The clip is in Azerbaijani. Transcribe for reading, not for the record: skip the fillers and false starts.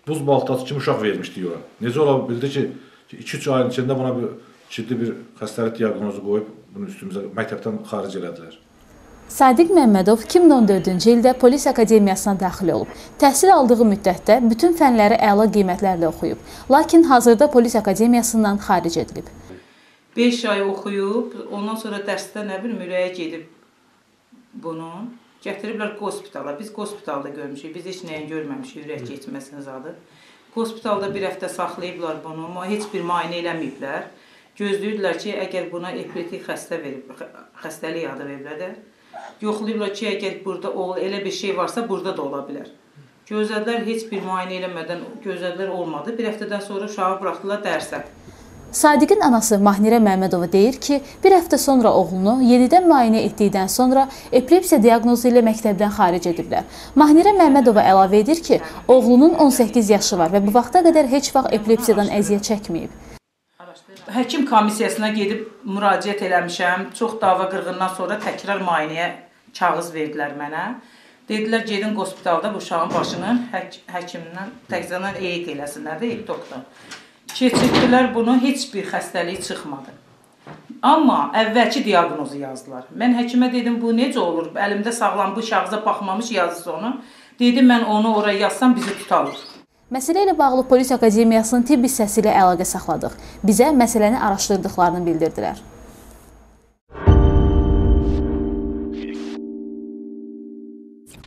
buz baltası kimi uşaq vermişdi ora. Necə ola bildi ki, 2-3 ayın içində buna ciddi bir xəstəlik diaqnozu qoyub bunu üstümüzə məktəbdən xaric elədilər. Sadiq Məmmədov 2014-cü ildə Polis Akademiyasına daxil olub. Təhsil aldığı müddətdə bütün fənləri əla qiymətlərlə oxuyub. Lakin hazırda Polis Akademiyasından xaric edilib. 5 ay oxuyub, ondan sonra dərsdə nə bilim ürəyə gedib bunu. Gətiriblər hospitala. Biz hospitalda görmüşük. Biz heç nəyin görməmişik ürək getməsinin zadı. Hospitalda bir həftə saxlayıblar bunu, amma heç bir müayinə eləməyiblər. Gözləyirdilər ki, əgər buna epileptik xəstəlik adı verirlər, yoxlayıblar ki, əgər burada elə bir şey varsa, burada da ola bilər. Gözlədilər, heç bir müayinə eləmədən gözlədilər olmadı. Bir həftədən sonra uşağı buraxdılar dərsə. Sadiqin anası Mahnirə Məmmədova deyir ki, bir həftə sonra oğlunu yenidən müayinə etdikdən sonra epilepsiya diaqnozu ilə məktəbdən xaric ediblər. Mahnirə Məmmədova əlavə edir ki, oğlunun 18 yaşı var və bu vaxta qədər heç vaxt epilepsiyadan əziyyət çəkməyib. Həkim komissiyasına gedib müraciət eləmişəm. Çox dava qırğından sonra təkrar müayinəyə kağız verdilər mənə. Dedilər, gedin hospitalda bu uşağın başını həkimdən təkzəndən eyd eləsinlər də, ekdokdan. Keçirdilər bunu, heç bir xəstəlik çıxmadı. Amma əvvəlki diaqnozu yazdılar. Mən həkimə dedim, bu necə olur? Əlimdə sağlam bu şahıza baxmamış yazısı onu. Dedim, mən onu oraya yazsam bizi tutarlar. Məsələ ilə bağlı Polis Akademiyasının tibb hissəsi ilə əlaqə saxladıq. Bizə məsələni araşdırdıqlarını bildirdilər.